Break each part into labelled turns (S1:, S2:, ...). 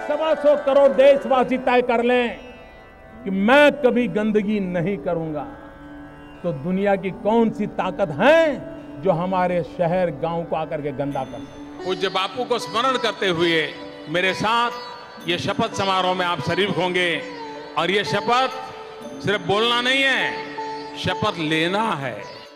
S1: 125 करोड़ देशवासी तय कर लें कि मैं कभी गंदगी नहीं करूंगा, तो दुनिया की कौन सी ताकत है जो हमारे शहर गांव को आकर के गंदा कर सके।
S2: पूज्य बापू को स्मरण करते हुए मेरे साथ ये शपथ समारोह में आप शरीक होंगे। और ये शपथ सिर्फ बोलना नहीं है, शपथ लेना है।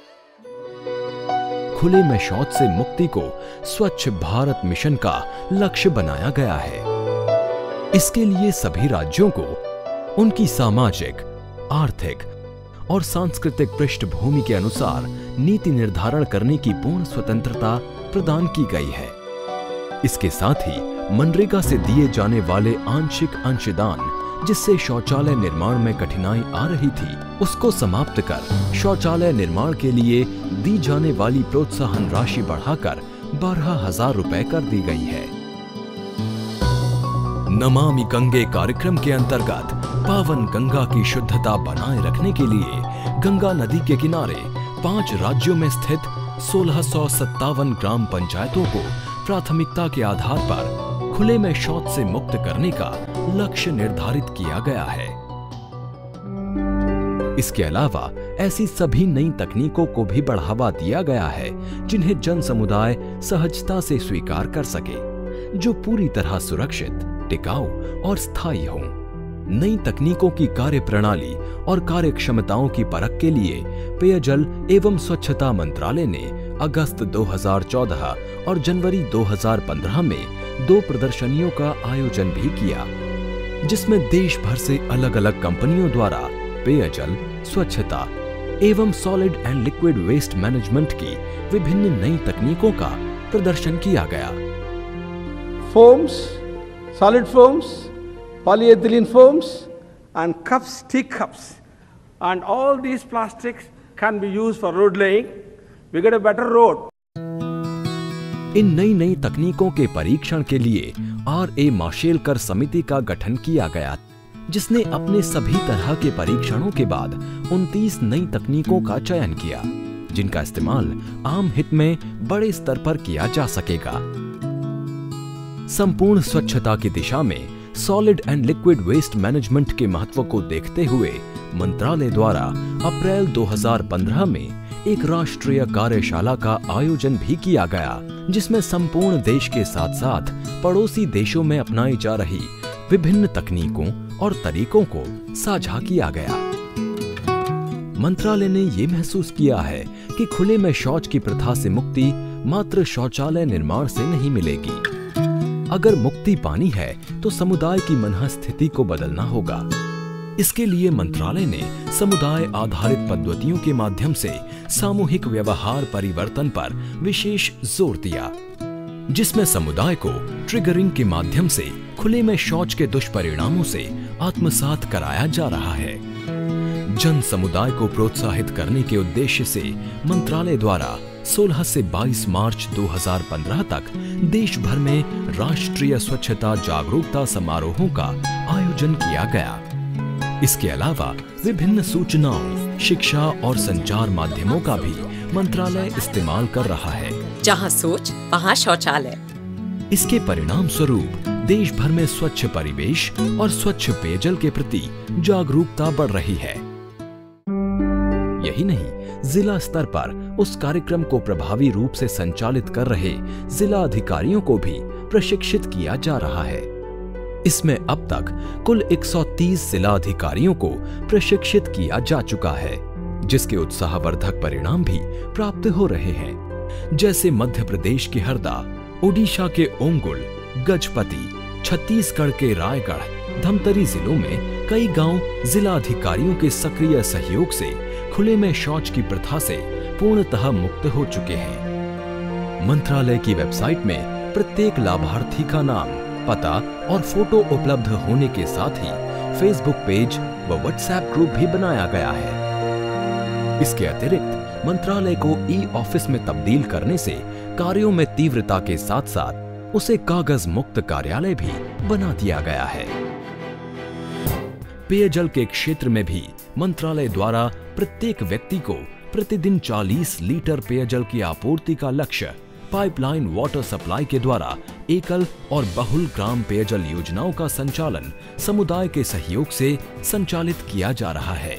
S3: खुले में शौच से मुक्ति को स्वच्छ भारत मिशन का लक्ष्य बनाया गया है। इसके लिए सभी राज्यों को उनकी सामाजिक, आर्थिक और सांस्कृतिक पृष्ठभूमि के अनुसार नीति निर्धारण करने की पूर्ण स्वतंत्रता प्रदान की गई है। इसके साथ ही मनरेगा से दिए जाने वाले आंशिक अंशदान, जिससे शौचालय निर्माण में कठिनाई आ रही थी, उसको समाप्त कर शौचालय निर्माण के लिए दी जाने वाली प्रोत्साहन राशि बढ़ाकर 12,000 रुपए कर दी गई है। नमामि गंगे कार्यक्रम के अंतर्गत पावन गंगा की शुद्धता बनाए रखने के लिए गंगा नदी के किनारे 5 राज्यों में स्थित 1657 ग्राम पंचायतों को प्राथमिकता के आधार पर खुले में शौच से मुक्त करने का लक्ष्य निर्धारित किया गया है। इसके अलावा ऐसी सभी नई तकनीकों को भी बढ़ावा दिया गया है जिन्हें जन समुदाय सहजता से स्वीकार कर सके, जो पूरी तरह सुरक्षित, टिकाऊ और स्थायी हों। नई तकनीकों की कार्य प्रणाली और कार्य क्षमताओं की परख के लिए पेयजल एवं स्वच्छता मंत्रालय ने अगस्त 2014 और जनवरी 2015 में 2 प्रदर्शनियों का आयोजन भी किया, जिसमें देश भर से अलग अलग कंपनियों द्वारा पेयजल, स्वच्छता एवं solid and liquid waste management की विभिन्न नई तकनीकों का प्रदर्शन किया गया।
S4: Foams, solid foams, polyethylene foams and cups, tea cups, and all these plastics can be used for road laying. We get a better road.
S3: इन नई तकनीकों के परीक्षण के लिए R.A. माशेलकर समिति का गठन किया गया, जिसने अपने सभी तरह के परीक्षणों के बाद 29 नई तकनीकों का चयन किया, जिनका इस्तेमाल आम हित में बड़े स्तर पर किया जा सकेगा। संपूर्ण स्वच्छता की दिशा में solid and liquid waste management के महत्व को देखते हुए मंत्रालय द्वारा अप्रैल 2015 में एक राष्ट्रीय कार्यशाला का आयोजन भी किया गया, जिसमें संपूर्ण देश के साथ साथ पड़ोसी देशों में अपनाई जा रही विभिन्न तकनीकों और तरीकों को साझा किया गया। मंत्रालय ने ये महसूस किया है कि खुले में शौच की प्रथा से मुक्ति मात्र शौचालय निर्माण से नहीं मिलेगी। अगर मुक्ति पानी है तो समुदाय की मनःस्थिति को बदलना होगा। इसके लिए मंत्रालय ने समुदाय आधारित पद्धतियों के माध्यम से सामूहिक व्यवहार परिवर्तन पर विशेष जोर दिया, जिसमें समुदाय को ट्रिगरिंग के माध्यम से खुले में शौच के दुष्परिणामों से आत्मसात कराया जा रहा है। जन समुदाय को प्रोत्साहित करने के उद्देश्य से मंत्रालय द्वारा 16 से 22 मार्च 2015 तक देश भर में राष्ट्रीय स्वच्छता जागरूकता समारोहों का आयोजन किया गया। इसके अलावा विभिन्न सूचनाओं, शिक्षा और संचार माध्यमों का भी मंत्रालय इस्तेमाल कर रहा है।
S5: जहां सोच वहां शौचालय।
S3: इसके परिणाम स्वरूप देश भर में स्वच्छ परिवेश और स्वच्छ पेयजल के प्रति जागरूकता बढ़ रही है। यही नहीं, जिला स्तर पर उस कार्यक्रम को प्रभावी रूप से संचालित कर रहे जिला अधिकारियों को भी प्रशिक्षित किया जा रहा है। इसमें अब तक कुल 130 जिला अधिकारियों को प्रशिक्षित किया जा चुका है, जिसके उत्साहवर्धक परिणाम भी प्राप्त हो रहे हैं, जैसे मध्य प्रदेश के हरदा, ओडिशा के ओंगुल, गजपति, छत्तीसगढ़ के रायगढ़, धमतरी जिलों में कई गांव जिला अधिकारियों के सक्रिय सहयोग से खुले में शौच की प्रथा से पूर्णतः मुक्त हो चुके हैं। मंत्रालय की वेबसाइट में प्रत्येक लाभार्थी का नाम, पता और फोटो उपलब्ध होने के साथ ही फेसबुक पेज व व्हाट्सएप ग्रुप भी बनाया गया है। इसके अतिरिक्त मंत्रालय को ई-ऑफिस में तब्दील करने से कार्यों में तीव्रता के साथ साथ उसे कागज मुक्त कार्यालय भी बना दिया गया है। पेयजल के क्षेत्र में भी मंत्रालय द्वारा प्रत्येक व्यक्ति को प्रतिदिन 40 लीटर पेयजल की आपूर्ति का लक्ष्य पाइपलाइन वाटर सप्लाई के द्वारा एकल और बहुल ग्राम पेयजल योजनाओं का संचालन समुदाय के सहयोग से संचालित किया जा रहा है।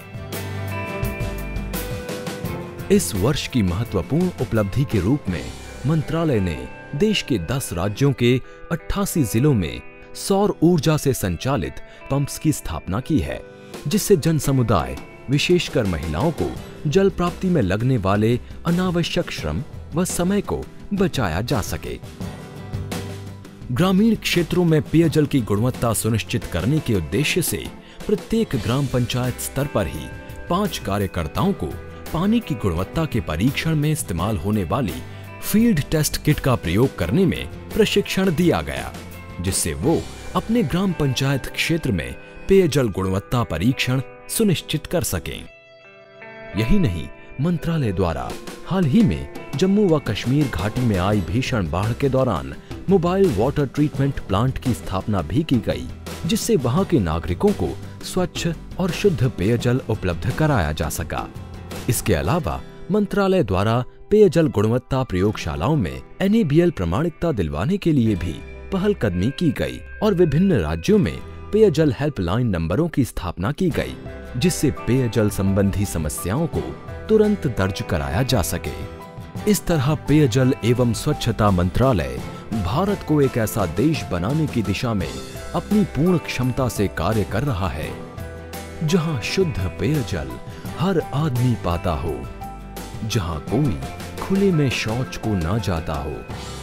S3: इस वर्ष की महत्वपूर्ण उपलब्धि के रूप में मंत्रालय ने देश के 10 राज्यों के 88 जिलों में सौर ऊर्जा से संचालित पंप्स की स्थापना की है, जिससे जन समुदाय विशेषकर महिलाओं को जल प्राप्ति में लगने वाले अनावश्यक श्रम व समय को बचाया जा सके। ग्रामीण क्षेत्रों में पेयजल की गुणवत्ता सुनिश्चित करने के उद्देश्य से प्रत्येक ग्राम पंचायत स्तर पर ही 5 कार्यकर्ताओं को पानी की गुणवत्ता के परीक्षण में इस्तेमाल होने वाली फील्ड टेस्ट किट का प्रयोग करने में प्रशिक्षण दिया गया, जिससे वो अपने ग्राम पंचायत क्षेत्र में पेयजल गुणवत्ता परीक्षण सुनिश्चित कर सकें। यही नहीं, मंत्रालय द्वारा हाल ही में जम्मू व कश्मीर घाटी में आई भीषण बाढ़ के दौरान मोबाइल वाटर ट्रीटमेंट प्लांट की स्थापना भी की गई, जिससे वहां के नागरिकों को स्वच्छ और शुद्ध पेयजल उपलब्ध कराया जा सका। इसके अलावा मंत्रालय द्वारा पेयजल गुणवत्ता प्रयोगशालाओं में NABL प्रमाणिकता दिलवाने के लिए भी पहलकदमी की गई और विभिन्न राज्यों में पेयजल हेल्पलाइन नंबरों की स्थापना की गई, जिससे पेयजल संबंधी समस्याओं को तुरंत दर्ज कराया जा सके। इस तरह पेयजल एवं स्वच्छता मंत्रालय भारत को एक ऐसा देश बनाने की दिशा में अपनी पूर्ण क्षमता से कार्य कर रहा है, जहां शुद्ध पेयजल हर आदमी पाता हो, जहां कोई खुले में शौच को ना जाता हो